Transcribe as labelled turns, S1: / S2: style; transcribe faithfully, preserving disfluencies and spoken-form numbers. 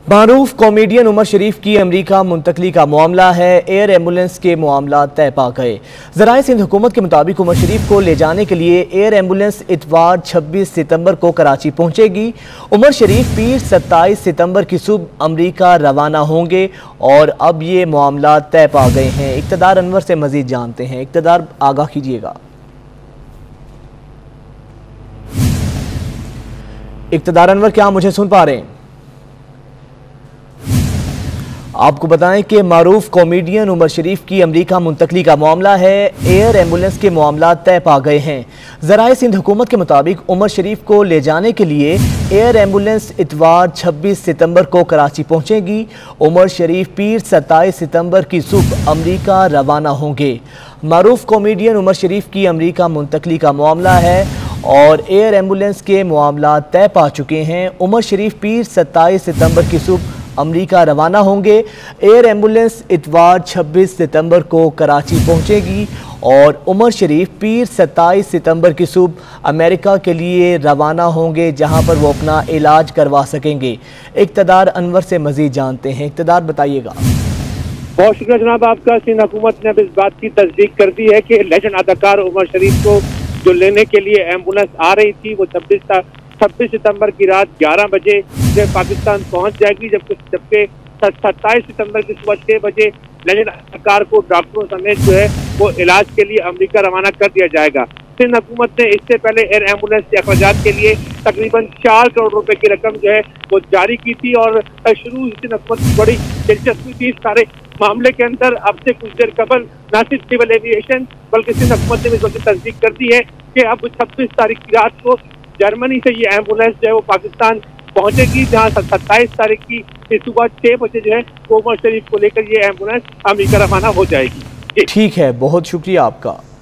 S1: मारूफ comedian Umar शरीफ की अमरीका मुंतकली का मामला है। एयर एम्बुलेंस के मामला तय पा गए। ज़राए सिंध हुकूमत के मुताबिक उमर शरीफ को ले जाने के लिए एयर एम्बुलेंस इतवार छब्बीस सितंबर को कराची पहुंचेगी। उमर शरीफ पीर सत्ताईस सितंबर की सुबह अमरीका रवाना होंगे और अब ये मामला तय पा गए हैं। इक़्तिदार अनवर से मजीद जानते हैं। इक़्तिदार, आगाह कीजिएगा। इक़्तिदार अनवर, क्या मुझे सुन पा रहे हैं? आपको बताएं कि मारूफ कॉमेडियन उमर शरीफ की अमरीका मुंतकली का मामला है। एयर एम्बुलेंस के मामला तय पा गए हैं। ज़राए सिंध हुकूमत के मुताबिक उमर शरीफ को ले जाने के लिए एयर एम्बुलेंस इतवार छब्बीस सितंबर को कराची पहुंचेगी। उमर शरीफ पीर सत्ताईस सितंबर की सुबह अमरीका रवाना होंगे। मारूफ कॉमेडियन उमर शरीफ की अमरीका मुंतकली का मामला है और एयर एम्बुलेंस के मामला तय पा चुके हैं। उमर शरीफ पीर सत्ताईस सितंबर की सुबह अमरीका रवाना होंगे। एयर एम्बुलेंस इतवार छब्बीस सितंबर को कराची पहुंचेगी और उमर शरीफ पीर सत्ताईस सितंबर की सुबह अमेरिका के लिए रवाना होंगे, जहां पर वो अपना इलाज करवा सकेंगे। इक़्तिदार अनवर से मजीद जानते हैं। इक़्तिदार, बताइएगा।
S2: बहुत शुक्रिया जनाब आपका। सिंध हुकूमत ने अब इस बात की तस्दीक कर दी है कि लेजेंड अदाकार उमर शरीफ को जो लेने के लिए एम्बुलेंस आ रही थी वो छब्बीस छब्बीस सितंबर की रात ग्यारह बजे से पाकिस्तान पहुंच जाएगी, जबकि जबकि सत्ताईस सितंबर की सुबह छह बजे लेजेंड अदाकार को डॉक्टरों समेत जो है वो इलाज के लिए अमेरिका रवाना कर दिया जाएगा। सिंध हुकूमत ने इससे पहले एयर एम्बुलेंस के अखराजात के लिए तकरीबन चार करोड़ रुपए की रकम जो है वो जारी की थी और शुरू सिंध हुकूमत की बड़ी दिलचस्पी थी इस सारे मामले के अंदर। अब से कुछ देर कबल न सिर्फ सिविल एविएशन बल्कि सिंध हुकूमत ने इस वक्त तस्दीक कर दी है कि अब छब्बीस तारीख की रात को जर्मनी से ये एम्बुलेंस जो है वो पाकिस्तान पहुंचेगी, जहां सत्ताईस तारीख की सुबह छह बजे जो है उमर शरीफ को लेकर ये एम्बुलेंस अमेरिका रवाना हो जाएगी।
S1: ठीक है, बहुत शुक्रिया आपका।